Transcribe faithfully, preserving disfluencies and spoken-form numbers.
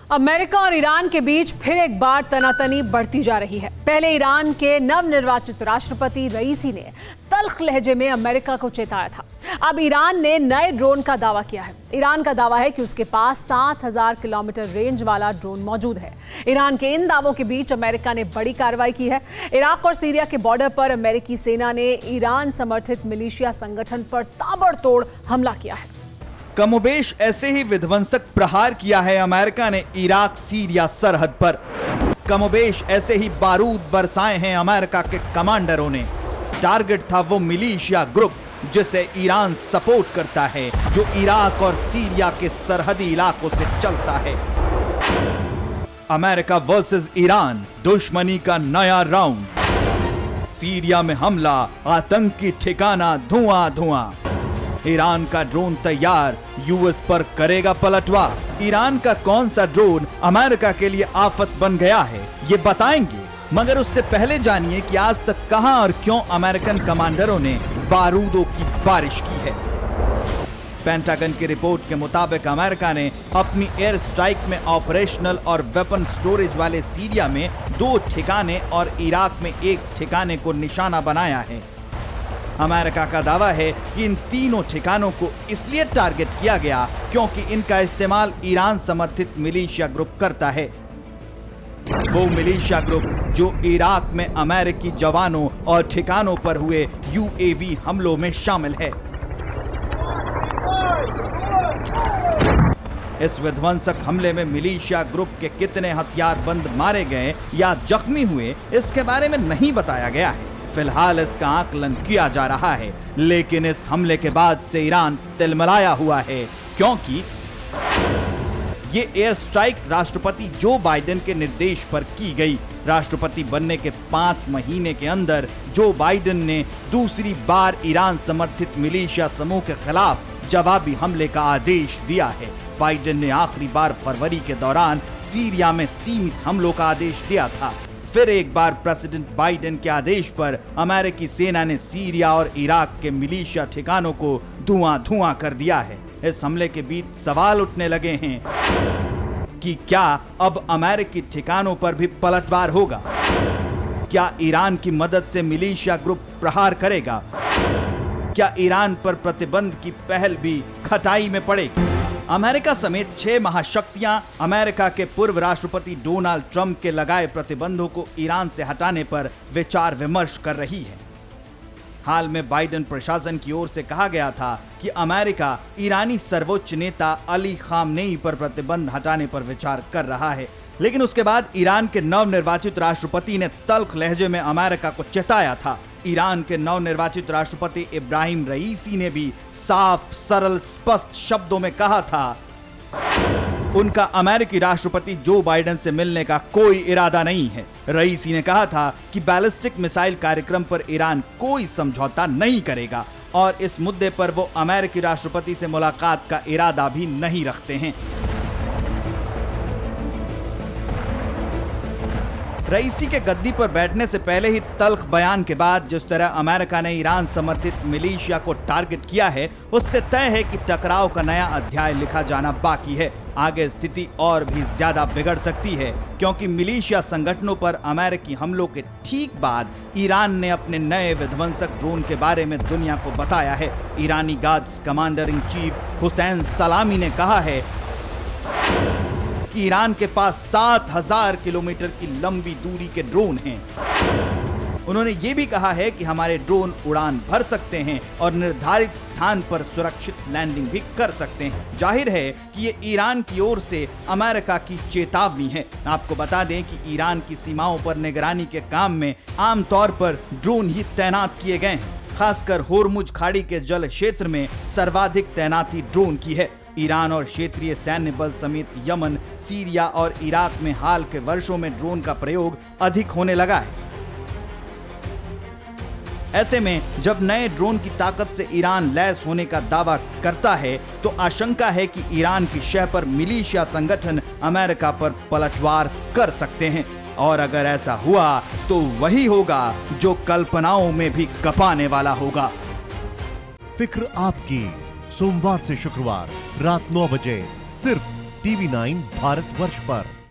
America और Iran के बीच फिर एक बार तनातनी बढ़ती जा रही है। पहले ईरान के नवनिर्वाचित राष्ट्रपति रईसी ने तल्ख लहजे में अमेरिका को चेताया था। अब ईरान ने नए ड्रोन का दावा किया है। ईरान का दावा है कि उसके पास सात हजार किलोमीटर रेंज वाला ड्रोन मौजूद है। ईरान के इन दावों के बीच अमेरिका ने बड़ी कार्रवाई की है। इराक और सीरिया के बॉर्डर पर अमेरिकी सेना ने ईरान समर्थित मिलिशिया संगठन पर ताबड़तोड़ हमला किया है। कमोबेश ऐसे ही विध्वंसक प्रहार किया है अमेरिका ने इराक सीरिया सरहद पर। कमोबेश ऐसे ही बारूद बरसाए हैं अमेरिका के कमांडरों ने। टारगेट था वो मिलिशिया ग्रुप जिसे ईरान सपोर्ट करता है, जो इराक और सीरिया के सरहदी इलाकों से चलता है। अमेरिका वर्सेस ईरान, दुश्मनी का नया राउंड। सीरिया में हमला, आतंकी ठिकाना धुआं धुआं। ईरान का ड्रोन तैयार, यूएस पर करेगा पलटवार। ईरान का कौन सा ड्रोन अमेरिका के लिए आफत बन गया है, ये बताएंगे। मगर उससे पहले जानिए कि आज तक कहां और क्यों अमेरिकन कमांडरों ने बारूदों की बारिश की है। पेंटागन की रिपोर्ट के मुताबिक अमेरिका ने अपनी एयर स्ट्राइक में ऑपरेशनल और वेपन स्टोरेज वाले सीरिया में दो ठिकाने और इराक में एक ठिकाने को निशाना बनाया है। अमेरिका का दावा है कि इन तीनों ठिकानों को इसलिए टारगेट किया गया क्योंकि इनका इस्तेमाल ईरान समर्थित मिलिशिया ग्रुप करता है। वो मिलिशिया ग्रुप जो इराक में अमेरिकी जवानों और ठिकानों पर हुए यूएवी हमलों में शामिल है। इस विध्वंसक हमले में मिलिशिया ग्रुप के कितने हथियारबंद मारे गए या जख्मी हुए, इसके बारे में नहीं बताया गया है। फिलहाल इसका आकलन किया जा रहा है, लेकिन इस हमले के बाद से ईरान तिलमिलाया हुआ है क्योंकि ये एयर स्ट्राइक राष्ट्रपति जो बाइडेन के निर्देश पर की गई। राष्ट्रपति बनने के पांच महीने के अंदर जो बाइडेन ने दूसरी बार ईरान समर्थित मिलिशिया समूह के खिलाफ जवाबी हमले का आदेश दिया है। बाइडेन ने आखिरी बार फरवरी के दौरान सीरिया में सीमित हमलों का आदेश दिया था। फिर एक बार प्रेसिडेंट बाइडेन के आदेश पर अमेरिकी सेना ने सीरिया और इराक के मिलिशिया ठिकानों को धुआं धुआं कर दिया है। इस हमले के बीच सवाल उठने लगे हैं कि क्या अब अमेरिकी ठिकानों पर भी पलटवार होगा? क्या ईरान की मदद से मिलिशिया ग्रुप प्रहार करेगा? क्या ईरान पर प्रतिबंध की पहल भी खटाई में पड़ेगी? अमेरिका समेत छह महाशक्तियां अमेरिका के पूर्व राष्ट्रपति डोनाल्ड ट्रंप के लगाए प्रतिबंधों को ईरान से हटाने पर विचार विमर्श कर रही है। हाल में बाइडेन प्रशासन की ओर से कहा गया था कि अमेरिका ईरानी सर्वोच्च नेता अली खामनेई पर प्रतिबंध हटाने पर विचार कर रहा है, लेकिन उसके बाद ईरान के नवनिर्वाचित राष्ट्रपति ने तल्ख लहजे में अमेरिका को चेताया था। ईरान के नवनिर्वाचित राष्ट्रपति इब्राहिम रईसी ने भी साफ, सरल, स्पष्ट शब्दों में कहा था उनका अमेरिकी राष्ट्रपति जो बाइडेन से मिलने का कोई इरादा नहीं है। रईसी ने कहा था कि बैलिस्टिक मिसाइल कार्यक्रम पर ईरान कोई समझौता नहीं करेगा और इस मुद्दे पर वो अमेरिकी राष्ट्रपति से मुलाकात का इरादा भी नहीं रखते हैं। रईसी के गद्दी पर बैठने से पहले ही तल्ख बयान के बाद जिस तरह अमेरिका ने ईरान समर्थित मिलिशिया को टारगेट किया है, उससे तय है कि टकराव का नया अध्याय लिखा जाना बाकी है। आगे स्थिति और भी ज्यादा बिगड़ सकती है क्योंकि मिलिशिया संगठनों पर अमेरिकी हमलों के ठीक बाद ईरान ने अपने नए विध्वंसक ड्रोन के बारे में दुनिया को बताया है। ईरानी guards commander in chief Hossein Salami ने कहा है कि ईरान के पास सात हजार किलोमीटर की लंबी दूरी के ड्रोन हैं। उन्होंने ये भी कहा है कि हमारे ड्रोन उड़ान भर सकते हैं और निर्धारित स्थान पर सुरक्षित लैंडिंग भी कर सकते हैं। जाहिर है कि ये ईरान की ओर से अमेरिका की चेतावनी है। आपको बता दें कि ईरान की सीमाओं पर निगरानी के काम में आमतौर पर ड्रोन ही तैनात किए गए हैं। खासकर होर्मुज खाड़ी के जल क्षेत्र में सर्वाधिक तैनाती ड्रोन की है। ईरान और क्षेत्रीय सैन्य बल समेत यमन, सीरिया और इराक में हाल के वर्षों में ड्रोन का प्रयोग अधिक होने लगा है। ऐसे में जब नए ड्रोन की ताकत से ईरान लैस होने का दावा करता है तो आशंका है कि ईरान की शह पर मिलिशिया संगठन अमेरिका पर पलटवार कर सकते हैं और अगर ऐसा हुआ तो वही होगा जो कल्पनाओं में भी कपाने वाला होगा। फिक्र आपकी, सोमवार से शुक्रवार रात नौ बजे सिर्फ टीवी नाइन भारतवर्ष पर।